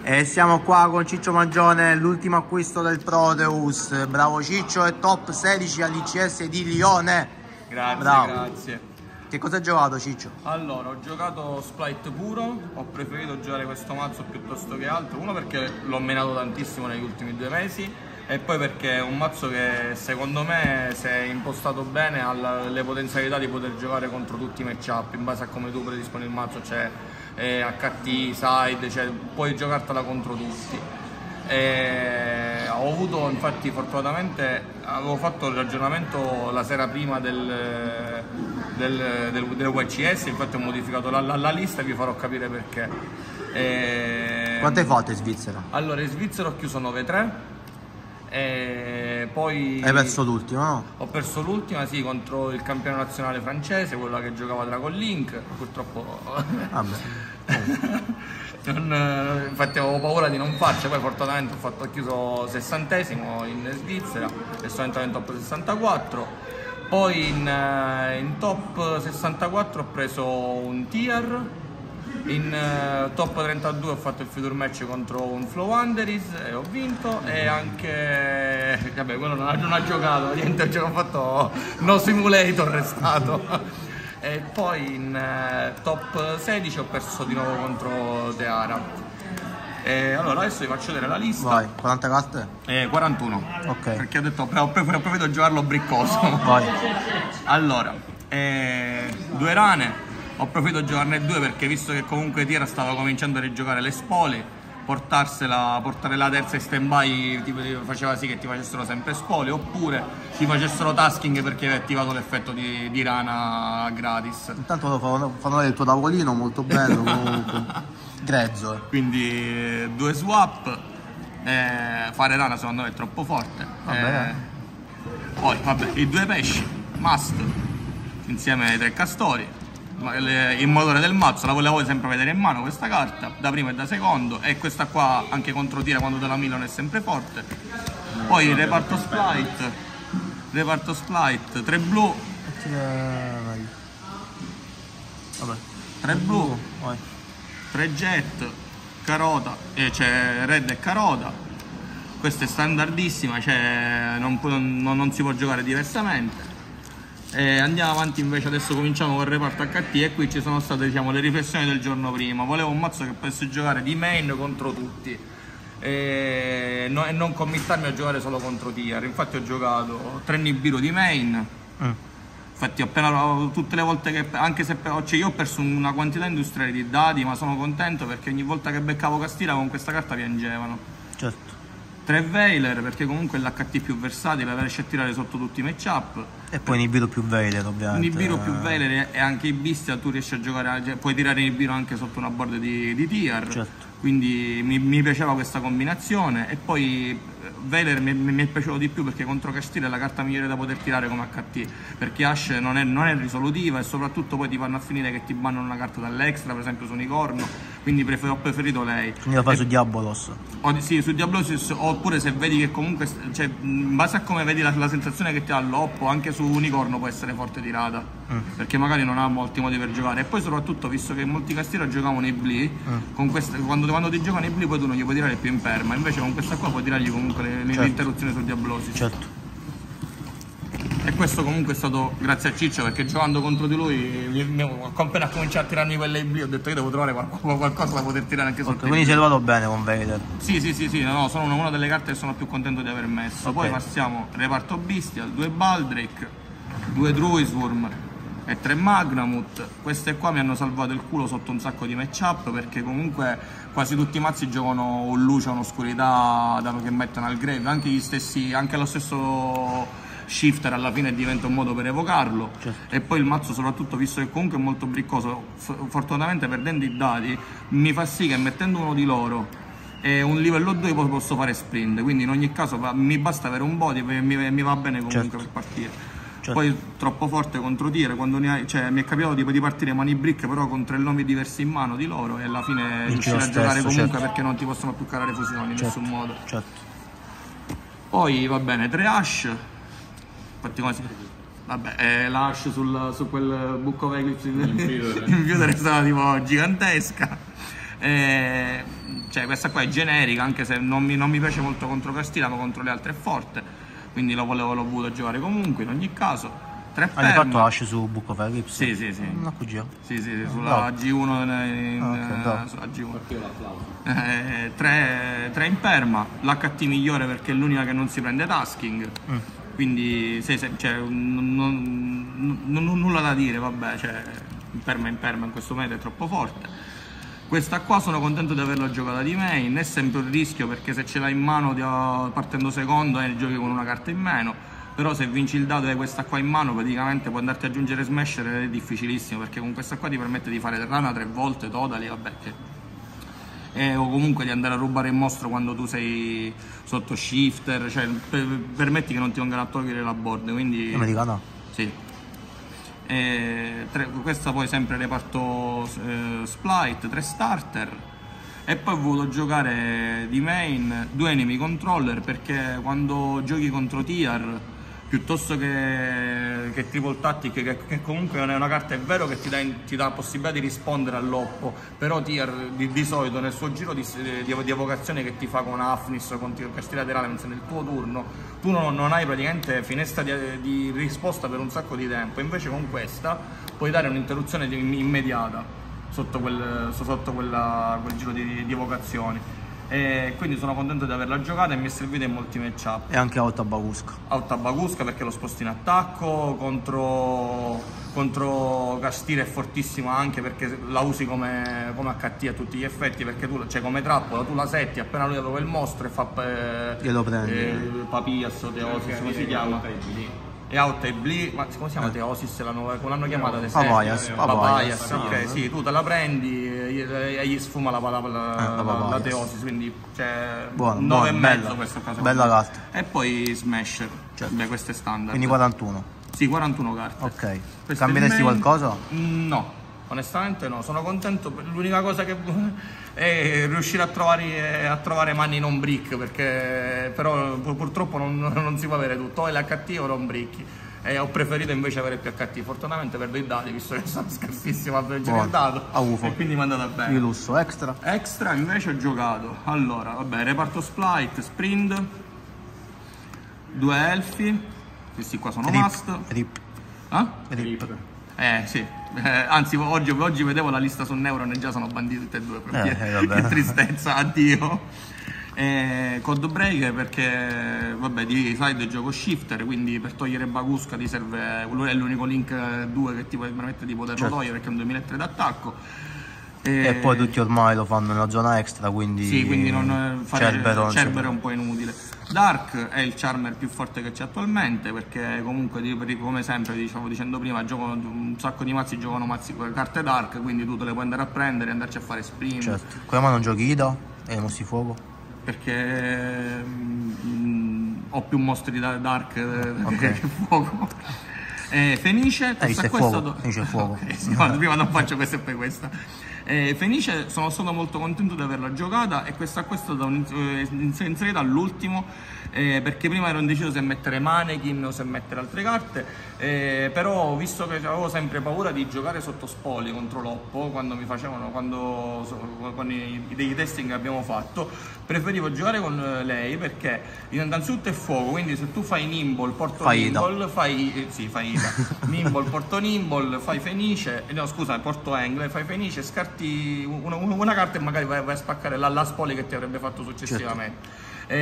E siamo qua con Ciccio Mangione, l'ultimo acquisto del Proteus. Bravo Ciccio, è top 16 all'ICS di Lione. Grazie, bravo. grazie. Che cosa hai giocato, Ciccio? Allora, ho giocato Splite puro, ho preferito giocare questo mazzo piuttosto che altro. Uno perché l'ho menato tantissimo negli ultimi 2 mesi e poi perché è un mazzo che secondo me, se è impostato bene, ha le potenzialità di poter giocare contro tutti i matchup in base a come tu predisponi il mazzo, cioè HT, side, cioè puoi giocartela contro tutti. Ho avuto, infatti, fortunatamente avevo fatto il ragionamento la sera prima del WCS, infatti ho modificato la lista e vi farò capire perché. Quanto hai fatto in Svizzera? Allora, in Svizzera ho chiuso 9-3 e poi... Hai perso l'ultimo, no? Ho perso l'ultima, sì, contro il campione nazionale francese, quella che giocava Dragon Link, purtroppo... Vabbè. Infatti avevo paura di non farci, poi fortunatamente ho chiuso 60esimo in Svizzera e sono entrato in top 64. Poi in top 64 ho preso un tier, in top 32 ho fatto il future match contro un Flow Underis e ho vinto, e anche, vabbè, quello non ha giocato, niente, ho fatto no simulator, è stato. E poi in top 16 ho perso di nuovo contro Deara. Allora adesso vi faccio vedere la lista. Vai, 40 carte? 41. Ok. Perché ho detto ho preferito giocarlo briccoso. Vai. Allora, 2 rane, ho preferito giocarne 2 perché visto che comunque Tira stava cominciando a rigiocare le spole, portare la terza in stand by faceva sì che ti facessero sempre spole, oppure ti facessero tasking perché avevi attivato l'effetto di rana gratis. Intanto fanno vedere il tuo tavolino, molto bello comunque. Grezzo. Quindi 2 swap, fare rana secondo me è troppo forte. Poi vabbè, i 2 pesci, must, insieme ai 3 castori. Il motore del mazzo, la volevo sempre vedere in mano questa carta, da primo e da secondo, e questa qua anche contro tira quando te la Milano è sempre forte. Poi il reparto Splite, 3 blu, Vabbè. 3 blu, Vai. 3 jet, carota, c'è red e carota. Questa è standardissima, cioè non si può giocare diversamente. Andiamo avanti invece, adesso cominciamo con il reparto HT e qui ci sono state, diciamo, le riflessioni del giorno prima. Volevo un mazzo che potesse giocare di main contro tutti e non committarmi a giocare solo contro tier. Infatti ho giocato 3 Nibiru di main. Infatti tutte le volte che, anche se cioè io ho perso una quantità industriale di dadi, ma sono contento perché ogni volta che beccavo Castilla con questa carta piangevano. Certo. 3 Veiler perché comunque è l'HT più versatile, la riesce a tirare sotto tutti i matchup. E poi Nibiru più Veiler, ovviamente. Nibiru più Veiler e anche i Bistia tu riesci a giocare, cioè, puoi tirare Nibiru anche sotto una board di tier. Certo. Quindi mi piaceva questa combinazione. E poi Veiler mi è piaciuto di più perché contro Castilla è la carta migliore da poter tirare come HT, perché Ash non è risolutiva e soprattutto poi ti vanno a finire che ti bannano una carta dall'extra, per esempio su Unicorno, quindi ho preferito lei. Quindi lo fai su Diabolos? Sì, su Diablosis, oppure se vedi che comunque, cioè, in base a come vedi la sensazione che ti dà l'oppo, anche su Unicorno può essere forte tirata, perché magari non ha molti modi per giocare. E poi soprattutto, visto che molti castiera giocavano i Blee, con quando ti giocano i Blee poi tu non gli puoi tirare più in perma, invece con questa qua puoi tirargli comunque le interruzioni su Diablosis. Certo. E questo comunque è stato grazie a Ciccio, perché giocando contro di lui, appena cominciato a tirarmi quelle Blee, ho detto io devo trovare qualcosa da poter tirare anche sotto. Quindi sei trovato bene con Veiler? Sì, no, sono una delle carte che sono più contento di aver messo. Poi passiamo reparto Bestial, 2 Baldrake, 2 Druisworm e 3 Magnamut. Queste qua mi hanno salvato il culo sotto un sacco di matchup, perché comunque quasi tutti i mazzi giocano un luce, un'oscurità che mettono al grave, anche lo stesso shifter alla fine diventa un modo per evocarlo. Certo. E poi il mazzo, soprattutto visto che comunque è molto briccoso, fortunatamente perdendo i dadi mi fa sì che mettendo uno di loro e un livello 2 posso fare sprint, quindi in ogni caso mi basta avere un body e mi va bene comunque per partire. Certo. Poi troppo forte contro tier, quando mi è capitato di partire mani brick però con 3 nomi diversi in mano di loro, e alla fine riuscire a giocare comunque, perché non ti possono più calare fusioni in nessun modo. Certo. Poi va bene, 3 Ash. Infatti come si... Vabbè, la Ash su quel Book of Eclipse in Infuder è stata tipo gigantesca. C'è cioè questa qua è generica, anche se non mi piace molto contro Castina, ma contro le altre è forte, quindi l'ho voluto giocare comunque in ogni caso. 3 Hai fatto Ash su Book of Eclipse? Sì, sì, sì. Una QGO? Sì, sì, sulla G1 sulla G1. 3 in perma, l'HT migliore perché è l'unica che non si prende tasking. Quindi cioè, nulla da dire, vabbè, cioè, in perma in questo momento è troppo forte. Questa qua sono contento di averla giocata di main, è sempre un rischio perché se ce l'hai in mano partendo secondo giochi con una carta in meno. Però se vinci il dado e hai questa qua in mano praticamente puoi andarti ad aggiungere Smasher ed è difficilissimo perché con questa qua ti permette di fare rana 3 volte totali, vabbè, o comunque di andare a rubare il mostro quando tu sei sotto shifter, cioè permetti che non ti vengano a togliere la board, quindi... Americana? Sì. Questa poi sempre reparto Splite, 3 starter. E poi ho voluto giocare di main 2 enemy controller perché quando giochi contro Tier piuttosto che Triple Tactic, che comunque non è una carta, è vero che ti dà la possibilità di rispondere all'oppo, però Tier di solito nel suo giro di evocazione che ti fa con Afnis o con Castiglia di Ralens nel tuo turno, tu non hai praticamente finestra di risposta per un sacco di tempo, invece con questa puoi dare un'interruzione immediata sotto quel giro di evocazioni. E quindi sono contento di averla giocata e mi è servita in molti matchup. E anche Auta Bagusca. Auta Bagusca perché lo sposti in attacco, contro Castire è fortissima anche perché la usi come HT a tutti gli effetti, perché tu, cioè come trappola, tu la setti, appena lui trova il mostro e fa glielo prendi. Papias o Teosis, come si chiama? E Auta e Blee, ma come si chiama Teosis? Come l'hanno chiamata? Papayas. Ok, sì, tu te la prendi e gli sfuma la Teosis, quindi cioè 9,5 questa cosa. Bella carta. E poi Smasher, cioè, beh, questo è standard. Quindi 41. Sì, 41 carte. Ok. Cambieresti qualcosa? No, onestamente no, sono contento. L'unica cosa che è riuscire a trovare mani non brick, perché però purtroppo non si può avere tutto, o è l'HT o non brick. E ho preferito invece avere più HT. Fortunatamente perdo i dati, visto che sono scarsissimo a leggere il dato. E quindi mi è andata bene. Di lusso. Extra? Extra invece ho giocato. Allora, vabbè, reparto Splite, Sprint, 2 elfi. Questi qua sono must. Rip. Rip. Sì, anzi oggi vedevo la lista su Neuron e già sono banditi tutte e due, che tristezza, addio. Codebreaker perché vabbè di side gioco shifter, quindi per togliere Bagusca ti serve, è l'unico link 2 che ti permette di poterlo togliere perché è un 2003 d'attacco. E poi tutti ormai lo fanno nella zona extra, quindi sì, quindi Cerbero è un po' inutile. Dark è il charmer più forte che c'è attualmente perché comunque come sempre stavo dicendo prima, un sacco di mazzi giocano con carte Dark, quindi tu te le puoi andare a prendere e andarci a fare sprint. Certo. Come mai non giochi Ida e mostri fuoco? Perché ho più mostri da Dark che fuoco. Fenice, Fenice è fuoco. Okay, sì, prima non faccio questa e poi questa. Fenice sono stato molto contento di averla giocata e questa è stata inserita all'ultimo perché prima ero indeciso se mettere Mannequin o se mettere altre carte, però visto che avevo sempre paura di giocare sotto spoli contro l'oppo quando mi facevano, con dei testing che abbiamo fatto, preferivo giocare con lei perché innanzitutto è fuoco, quindi se tu fai Nimble, porto Nimble, fai Ida. Nimble, porto Nimble, fai Fenice, no scusa, porto Angle, fai Fenice, scarti una carta e magari vai a spaccare la spoli che ti avrebbe fatto successivamente.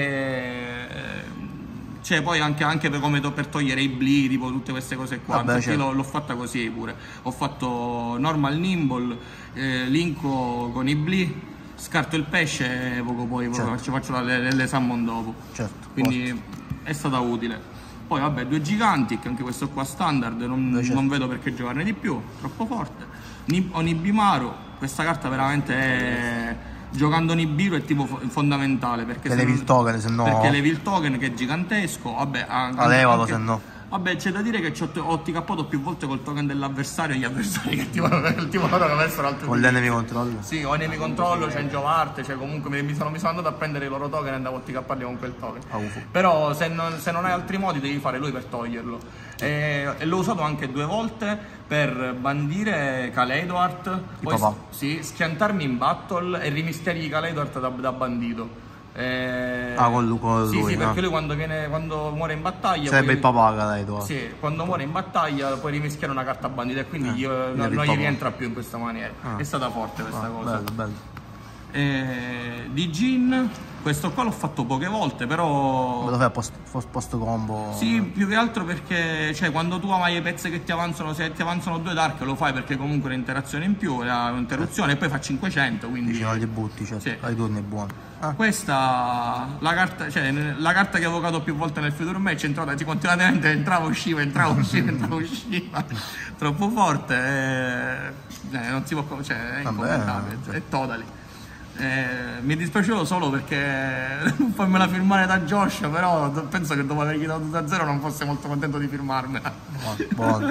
Cioè poi anche per togliere i bli, tipo tutte queste cose qua. Infatti l'ho fatta così pure. Ho fatto normal nimble, linko con i bli, scarto il pesce e evoco poi faccio le summon dopo. Quindi è stata utile. Poi vabbè, 2 giganti, che anche questo qua standard, non vedo perché giocarne di più, troppo forte. Onibimaru, questa carta veramente è... Giocando Nibiru è tipo fondamentale perché levi il token, se no... Perché levi il token che è gigantesco, vabbè, levalo se no. Vabbè, c'è da dire che ho TK'ato più volte col token dell'avversario e gli avversari che ti loro che avessero altro. Con l'enemy control? Sì, ho enemy control, change of art, cioè comunque mi sono andato a prendere i loro token e andavo a TK'arli con quel token. Però se non hai altri modi devi fare lui per toglierlo. E l'ho usato anche 2 volte per bandire Kaleidoart, poi sì, schiantarmi in battle e rimischiargli Kaleidoart da bandito. Con lui, sì, no? perché lui quando muore in battaglia sarebbe il papà Kaleidoart. Sì, quando muore in battaglia puoi rimischiare una carta bandita e quindi non gli rientra più in questa maniera. È stata forte questa cosa. Bello. Di Jhin, questo qua l'ho fatto poche volte, però me lo fai post combo? Sì, più che altro perché cioè, quando tu hai i pezzi che ti avanzano, se ti avanzano 2 dark lo fai perché comunque l'interazione in più, l'interruzione e poi fa 500, quindi diciamo li butti, cioè sì. Ai turni è buono. Questa la carta che ho evocato più volte nel Future Match è entrata continuamente, entrava usciva troppo forte, non si può, cioè è incommentabile, è totally. Mi è dispiaciuto solo perché non farmela firmare da Josh, però penso che dopo aver dato 2-0 non fosse molto contento di firmarmela. Buono.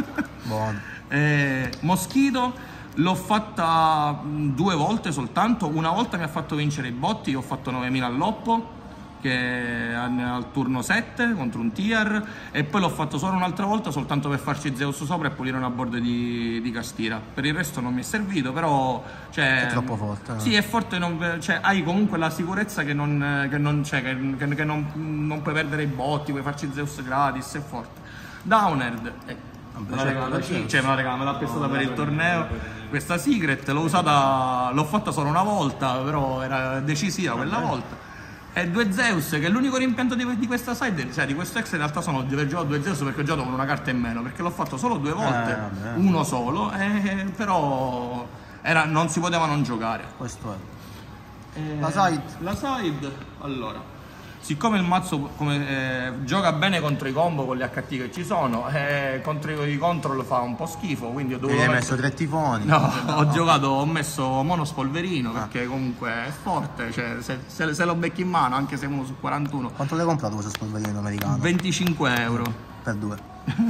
Mosquito l'ho fatta 2 volte soltanto, una volta mi ha fatto vincere i botti, ho fatto 9000 all'oppo che al turno 7 contro un tier, e poi l'ho fatto solo un'altra volta soltanto per farci Zeus sopra e pulire una board di Castira. Per il resto non mi è servito, però cioè, è troppo forte. Sì, è forte, cioè, hai comunque la sicurezza che non puoi perdere i botti, puoi farci Zeus gratis, è forte. Downerd me l'ha prestata per il torneo questa Secret, l'ho fatta solo una volta, però era decisiva quella volta. E 2 Zeus, che è l'unico rimpianto di questa side, cioè di questo ex in realtà sono di aver giocato 2 Zeus perché ho giocato con una carta in meno, perché l'ho fatto solo 2 volte, uno solo, però non si poteva non giocare. Questo è. La side, allora, siccome il mazzo gioca bene contro i combo con gli HT che ci sono, contro i control fa un po' schifo, quindi ho dovuto... hai messo 3 tifoni? No, ho messo Mono Spolverino perché comunque è forte, cioè se lo becchi in mano, anche se uno su 41. Quanto l'hai comprato questo Spolverino americano? 25 euro. Per 2.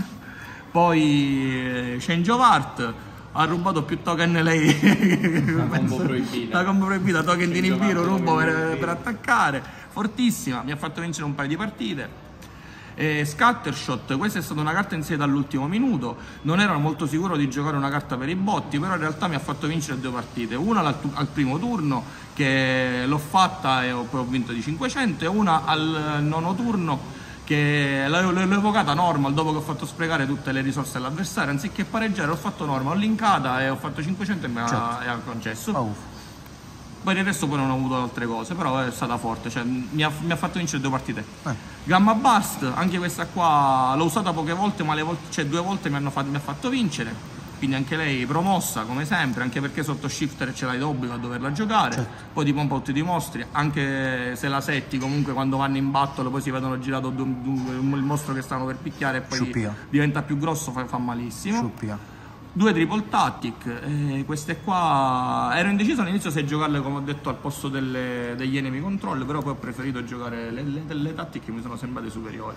Poi Change of Art. Ha rubato più token lei. La combo proibita, token di Nibiru rubo per attaccare. Fortissima, mi ha fatto vincere un paio di partite. Scattershot, questa è stata una carta in sé dall'ultimo minuto. Non ero molto sicuro di giocare una carta per i botti, però in realtà mi ha fatto vincere 2 partite. Una al primo turno, che l'ho fatta e poi ho vinto di 500, e una al 9° turno che l'ho evocata normal dopo che ho fatto sprecare tutte le risorse all'avversario. Anziché pareggiare ho fatto normal, ho linkata e ho fatto 500 e mi ha concesso. Poi il resto poi non ho avuto altre cose, però è stata forte, cioè mi ha fatto vincere 2 partite. Gamma Burst, anche questa qua l'ho usata poche volte, ma 2 volte mi ha fatto vincere. Quindi anche lei promossa come sempre, anche perché sotto shifter ce l'hai d'obbligo a doverla giocare. Poi ti pompa tutti i mostri, anche se la setti comunque quando vanno in battle poi si vedono girato il mostro che stanno per picchiare e poi diventa più grosso, fa malissimo. 2 triple tactic, queste qua ero indeciso all'inizio se giocarle, come ho detto, al posto degli enemy control, però poi ho preferito giocare le tactic che mi sono sembrate superiori,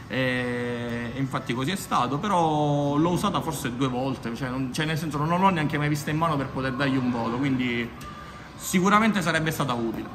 e infatti così è stato. Però l'ho usata forse 2 volte, cioè nel senso non l'ho neanche mai vista in mano per poter dargli un voto, quindi sicuramente sarebbe stata utile.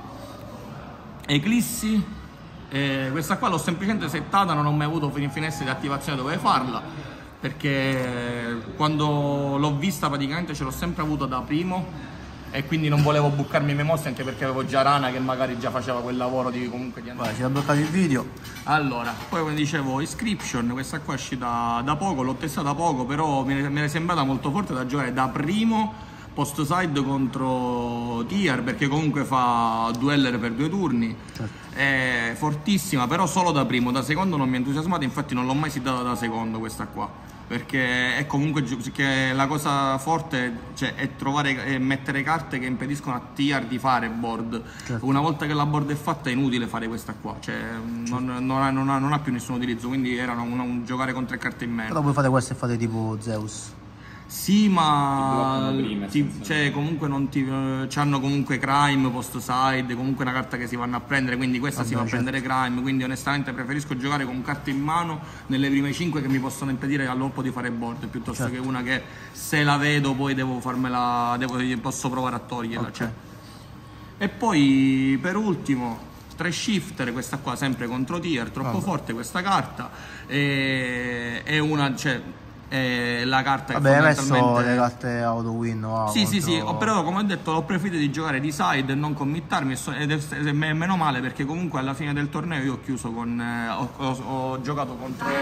Eclissi, questa qua l'ho semplicemente settata, non ho mai avuto finestre di attivazione dove farla, perché quando l'ho vista praticamente ce l'ho sempre avuto da primo e quindi non volevo bucarmi i miei mostri, anche perché avevo già Rana che magari già faceva quel lavoro di comunque di andare. Ci ha bloccato il video. Allora, poi come dicevo, Inscription, questa qua è uscita da poco, l'ho testata poco, però mi è sembrata molto forte da giocare da primo post side contro tier, perché comunque fa dueller per 2 turni. È fortissima, però solo da primo. Da secondo non mi ha entusiasmato, infatti non l'ho mai sittata da secondo questa qua, perché è comunque che la cosa forte, cioè, è mettere carte che impediscono a tier di fare board. Una volta che la board è fatta è inutile fare questa qua, cioè non ha più nessun utilizzo, quindi era un giocare con 3 carte in meno. Però voi fate questo e fate tipo Zeus. Sì, ma prima, cioè, comunque non ti c'hanno comunque Crime, Post Side, comunque una carta che si vanno a prendere, quindi questa si va a prendere Crime, quindi onestamente preferisco giocare con carte in mano nelle prime 5 che mi possono impedire all'oppo di fare board, piuttosto che una che se la vedo poi devo farmela, posso provare a toglierla. Cioè. E poi per ultimo 3 shifter, questa qua sempre contro tier, troppo forte questa carta, è una, cioè, la carta che fondamentalmente... hai messo le carte auto win, wow, sì, però come ho detto ho preferito di giocare di side e non committarmi, ed è meno male, perché comunque alla fine del torneo io ho chiuso con ho giocato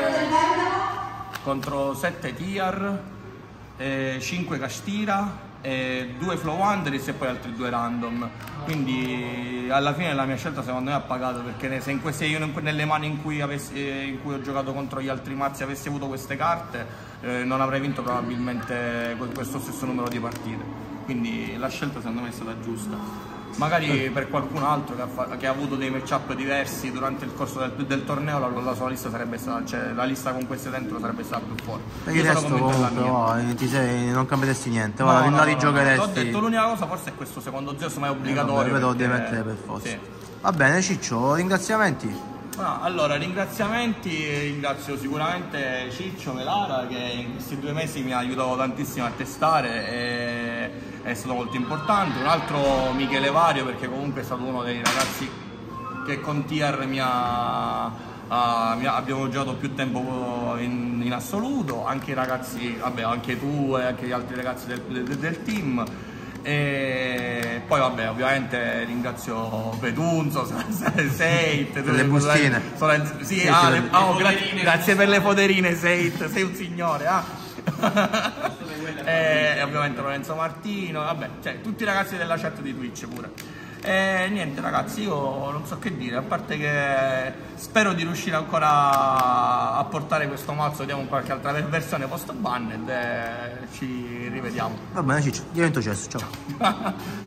contro 7 tier, 5 Castira, 2 Flow Wanderers e poi altri 2 random, quindi alla fine la mia scelta secondo me ha pagato, perché se io nelle mani in cui ho giocato contro gli altri mazzi avessi avuto queste carte, non avrei vinto probabilmente questo stesso numero di partite, quindi la scelta secondo me è stata giusta. Magari per qualcun altro che ha avuto dei matchup diversi durante il corso del torneo, la sua lista sarebbe stata, cioè la lista con queste dentro sarebbe stata più forte. Per il resto comunque non cambieresti niente, la rigiocheresti. Ho detto l'unica cosa forse è questo secondo Zeus, ma è obbligatorio. Lo devi mettere per forza. Sì. Va bene Ciccio, ringraziamenti. Allora, ringrazio sicuramente Ciccio Melara, che in questi 2 mesi mi ha aiutato tantissimo a testare, e è stato molto importante. Un altro Michele Vario, perché comunque è stato uno dei ragazzi che con Tier abbiamo giocato più tempo in assoluto, anche i ragazzi, vabbè, anche tu e anche gli altri ragazzi del team. E poi vabbè, ovviamente ringrazio Petunzo, Seit, le bustine. Grazie per le foderine Seit, sei un signore, e ovviamente Lorenzo Martino, vabbè, cioè tutti i ragazzi della chat di Twitch pure. E niente ragazzi, io non so che dire, a parte che spero di riuscire ancora a portare questo mazzo, vediamo in qualche altra versione post banned, e ci rivediamo. Va bene Ciccio, divento cesso, ciao.